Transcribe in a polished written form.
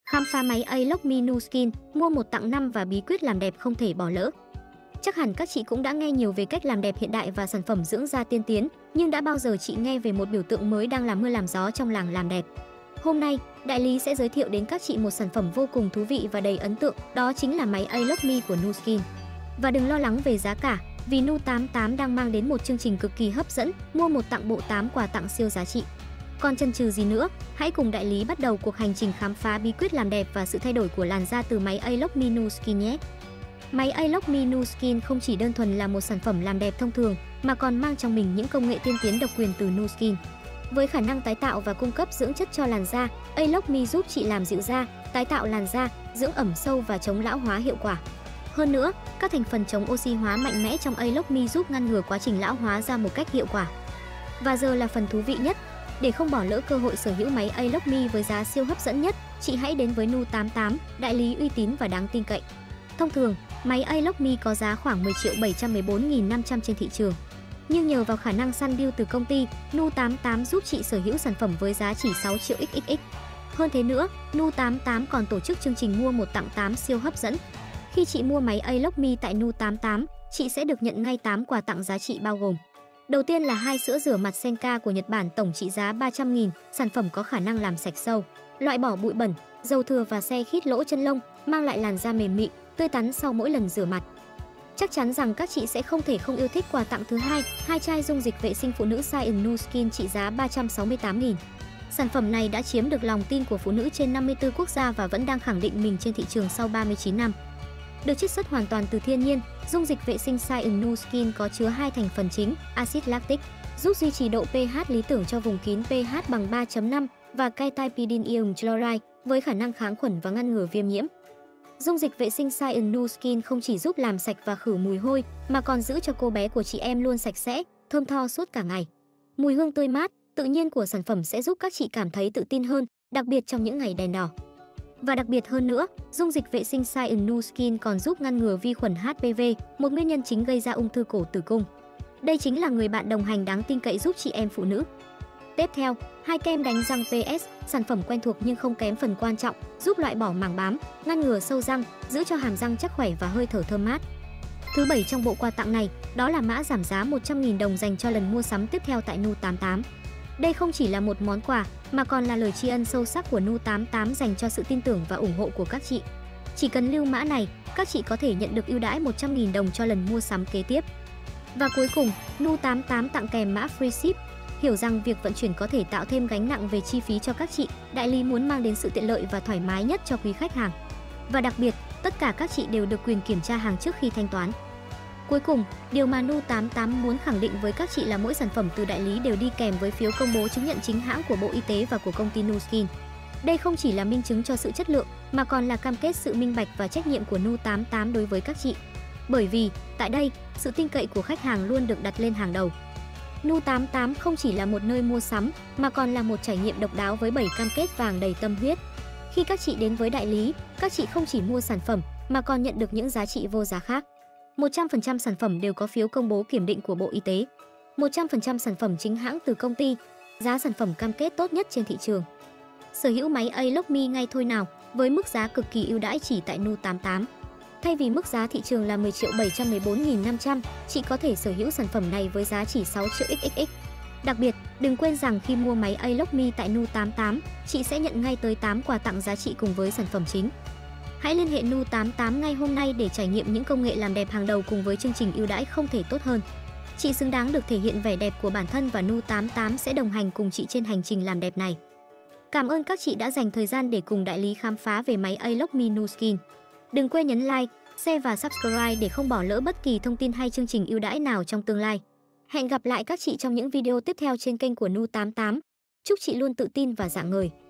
Khám phá máy A-Lock Me Nu Skin, mua 1 tặng 5 và bí quyết làm đẹp không thể bỏ lỡ. Chắc hẳn các chị cũng đã nghe nhiều về cách làm đẹp hiện đại và sản phẩm dưỡng da tiên tiến, nhưng đã bao giờ chị nghe về một biểu tượng mới đang làm mưa làm gió trong làng làm đẹp? Hôm nay, đại lý sẽ giới thiệu đến các chị một sản phẩm vô cùng thú vị và đầy ấn tượng, đó chính là máy A-Lock Me của Nu Skin. Và đừng lo lắng về giá cả, vì Nu 88 đang mang đến một chương trình cực kỳ hấp dẫn, mua 1 tặng bộ 8 quà tặng siêu giá trị. Còn chần chừ gì nữa, hãy cùng đại lý bắt đầu cuộc hành trình khám phá bí quyết làm đẹp và sự thay đổi của làn da từ máy A-Lock Me Nu Skin nhé. Máy A-Lock Me Nu Skin không chỉ đơn thuần là một sản phẩm làm đẹp thông thường, mà còn mang trong mình những công nghệ tiên tiến độc quyền từ Nu Skin. Với khả năng tái tạo và cung cấp dưỡng chất cho làn da, A-Lock Me giúp chị làm dịu da, tái tạo làn da, dưỡng ẩm sâu và chống lão hóa hiệu quả. Hơn nữa, các thành phần chống oxy hóa mạnh mẽ trong A-Lock Me giúp ngăn ngừa quá trình lão hóa da một cách hiệu quả. Và giờ là phần thú vị nhất. Để không bỏ lỡ cơ hội sở hữu máy A-Lock Me với giá siêu hấp dẫn nhất, chị hãy đến với Nu 88, đại lý uy tín và đáng tin cậy. Thông thường, máy A-Lock Me có giá khoảng 10.714.500 trên thị trường. Nhưng nhờ vào khả năng săn deal từ công ty, Nu 88 giúp chị sở hữu sản phẩm với giá chỉ 6 triệu XXX. Hơn thế nữa, Nu 88 còn tổ chức chương trình mua 1 tặng 8 siêu hấp dẫn. Khi chị mua máy A-Lock Me tại Nu 88, chị sẽ được nhận ngay 8 quà tặng giá trị bao gồm: đầu tiên là 2 sữa rửa mặt Senka của Nhật Bản tổng trị giá 300.000, sản phẩm có khả năng làm sạch sâu, loại bỏ bụi bẩn, dầu thừa và se khít lỗ chân lông, mang lại làn da mềm mịn, tươi tắn sau mỗi lần rửa mặt. Chắc chắn rằng các chị sẽ không thể không yêu thích quà tặng thứ hai, 2 chai dung dịch vệ sinh phụ nữ Science Nu Skin trị giá 368.000. Sản phẩm này đã chiếm được lòng tin của phụ nữ trên 54 quốc gia và vẫn đang khẳng định mình trên thị trường sau 39 năm. Được chiết xuất hoàn toàn từ thiên nhiên, dung dịch vệ sinh Science Nu Skin có chứa 2 thành phần chính, axit lactic, giúp duy trì độ pH lý tưởng cho vùng kín pH bằng 3.5 và Ketipidyl ion chloride với khả năng kháng khuẩn và ngăn ngừa viêm nhiễm. Dung dịch vệ sinh Science Nu Skin không chỉ giúp làm sạch và khử mùi hôi mà còn giữ cho cô bé của chị em luôn sạch sẽ, thơm tho suốt cả ngày. Mùi hương tươi mát, tự nhiên của sản phẩm sẽ giúp các chị cảm thấy tự tin hơn, đặc biệt trong những ngày đèn đỏ. Và đặc biệt hơn nữa, dung dịch vệ sinh Science Nu Skin còn giúp ngăn ngừa vi khuẩn HPV, một nguyên nhân chính gây ra ung thư cổ tử cung. Đây chính là người bạn đồng hành đáng tin cậy giúp chị em phụ nữ. Tiếp theo, 2 kem đánh răng PS, sản phẩm quen thuộc nhưng không kém phần quan trọng, giúp loại bỏ màng bám, ngăn ngừa sâu răng, giữ cho hàm răng chắc khỏe và hơi thở thơm mát. Thứ 7 trong bộ quà tặng này, đó là mã giảm giá 100.000 đồng dành cho lần mua sắm tiếp theo tại Nu 88. Đây không chỉ là một món quà mà còn là lời tri ân sâu sắc của Nu 88 dành cho sự tin tưởng và ủng hộ của các chị. Chỉ cần lưu mã này, các chị có thể nhận được ưu đãi 100.000 đồng cho lần mua sắm kế tiếp. Và cuối cùng, Nu 88 tặng kèm mã free ship. Hiểu rằng việc vận chuyển có thể tạo thêm gánh nặng về chi phí cho các chị, đại lý muốn mang đến sự tiện lợi và thoải mái nhất cho quý khách hàng. Và đặc biệt, tất cả các chị đều được quyền kiểm tra hàng trước khi thanh toán. Cuối cùng, điều mà Nu 88 muốn khẳng định với các chị là mỗi sản phẩm từ đại lý đều đi kèm với phiếu công bố chứng nhận chính hãng của Bộ Y tế và của công ty Nu Skin. Đây không chỉ là minh chứng cho sự chất lượng, mà còn là cam kết sự minh bạch và trách nhiệm của Nu 88 đối với các chị. Bởi vì, tại đây, sự tin cậy của khách hàng luôn được đặt lên hàng đầu. Nu 88 không chỉ là một nơi mua sắm, mà còn là một trải nghiệm độc đáo với 7 cam kết vàng đầy tâm huyết. Khi các chị đến với đại lý, các chị không chỉ mua sản phẩm, mà còn nhận được những giá trị vô giá khác. 100% sản phẩm đều có phiếu công bố kiểm định của Bộ Y tế. 100% sản phẩm chính hãng từ công ty. Giá sản phẩm cam kết tốt nhất trên thị trường. Sở hữu máy A-Lock Me ngay thôi nào, với mức giá cực kỳ ưu đãi chỉ tại Nu 88. Thay vì mức giá thị trường là 10.714.500, chị có thể sở hữu sản phẩm này với giá chỉ 6 triệu XXX. Đặc biệt, đừng quên rằng khi mua máy A-Lock Me tại Nu 88, chị sẽ nhận ngay tới 8 quà tặng giá trị cùng với sản phẩm chính. Hãy liên hệ Nu 88 ngay hôm nay để trải nghiệm những công nghệ làm đẹp hàng đầu cùng với chương trình ưu đãi không thể tốt hơn. Chị xứng đáng được thể hiện vẻ đẹp của bản thân và Nu 88 sẽ đồng hành cùng chị trên hành trình làm đẹp này. Cảm ơn các chị đã dành thời gian để cùng đại lý khám phá về máy A-Lock Me Nu Skin. Đừng quên nhấn like, share và subscribe để không bỏ lỡ bất kỳ thông tin hay chương trình ưu đãi nào trong tương lai. Hẹn gặp lại các chị trong những video tiếp theo trên kênh của Nu 88. Chúc chị luôn tự tin và rạng ngời.